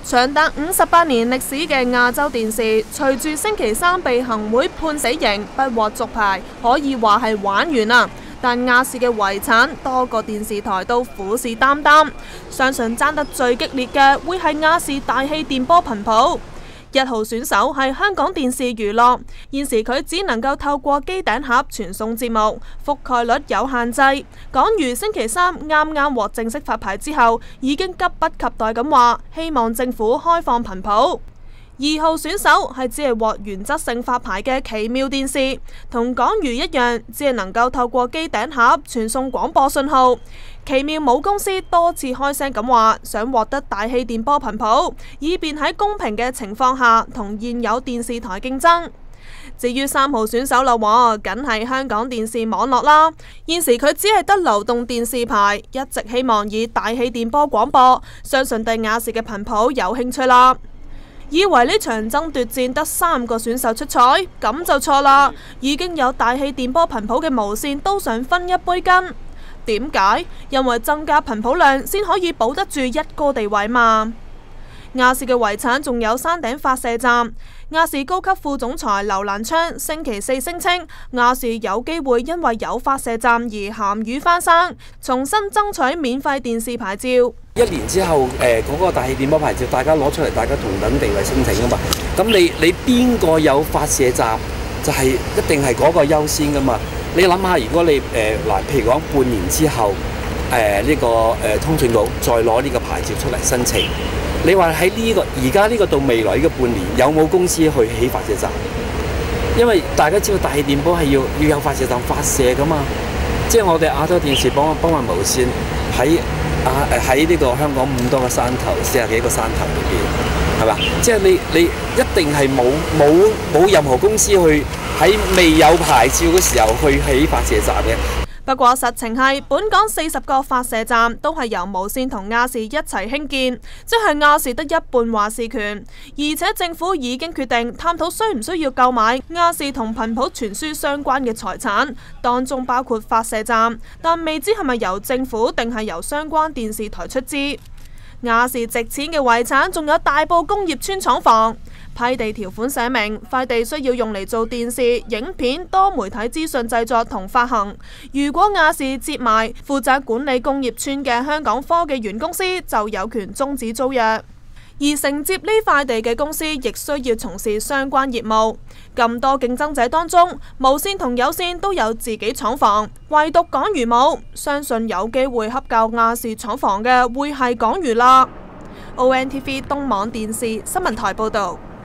長達58年歷史嘅亞洲電視，隨住星期三被行會判死刑，不獲續牌，可以話係玩完啦。但亞視嘅遺產，多個電視台都虎視眈眈，相信爭得最激烈嘅會係亞視大氣電波頻譜。1號選手係香港電視娛樂，現時佢只能夠透過機頂盒傳送節目，覆蓋率有限制。港娛星期三啱啱獲正式發牌之後，已經急不及待咁話，希望政府開放頻譜。2號選手係只係獲原則性發牌嘅奇妙電視，同港娛一樣，只係能夠透過機頂盒傳送廣播信號。奇妙母公司多次開聲咁話，想獲得大氣電波頻譜，以便喺公平嘅情況下同現有電視台競爭。至於3號選手啦，梗係香港電視網絡啦。現時佢只係得流動電視牌，一直希望以大氣電波廣播，相信對亞視嘅頻譜有興趣啦。以為呢場爭奪戰得3個選手出賽，咁就錯啦。已經有大氣電波頻譜嘅無線都想分一杯羹。點解？因為增加頻譜量先可以保得住一哥地位嘛。亞視嘅遺產仲有山頂發射站。亞視高級副總裁劉瀾昌星期四聲稱，亞視有機會因為有發射站而鹹魚翻生，重新爭取免費電視牌照。 1年之後，嗰個大氣電波牌照，大家攞出嚟，大家同等地位申請噶嘛。咁你邊個有發射站，就係一定係嗰個優先噶嘛。你諗下，如果你譬如講半年之後，呢個通訊局再攞呢個牌照出嚟申請，你話喺而家呢個到未來呢個半年，有冇公司去起發射站？因為大家知道大氣電波係要有發射站發射噶嘛。即係我哋亞洲電視幫運無線喺呢個香港咁多個山頭，40幾個山頭裏邊，係嘛？即係你一定係冇任何公司去喺未有牌照嘅時候去起發射站嘅。 不過實情係，本港40個發射站都係由無線同亞視一齊興建，即係亞視得一半話事權。而且政府已經決定探討需唔需要購買亞視同頻譜傳輸相關嘅財產，當中包括發射站，但未知係咪由政府定係由相關電視台出資。亞視值錢嘅遺產仲有大埔工業村廠房。批地條款寫明，塊地需要用嚟做電視、影片、多媒體資訊製作同發行。如果亞視接埋，負責管理工業村嘅香港科技園公司就有權終止租約。而承接呢塊地嘅公司亦需要從事相關業務。咁多競爭者當中，無線同有線都有自己廠房，唯獨港娛冇。相信有機會洽購亞視廠房嘅會係港娛啦。ONTV 東網電視新聞台報道。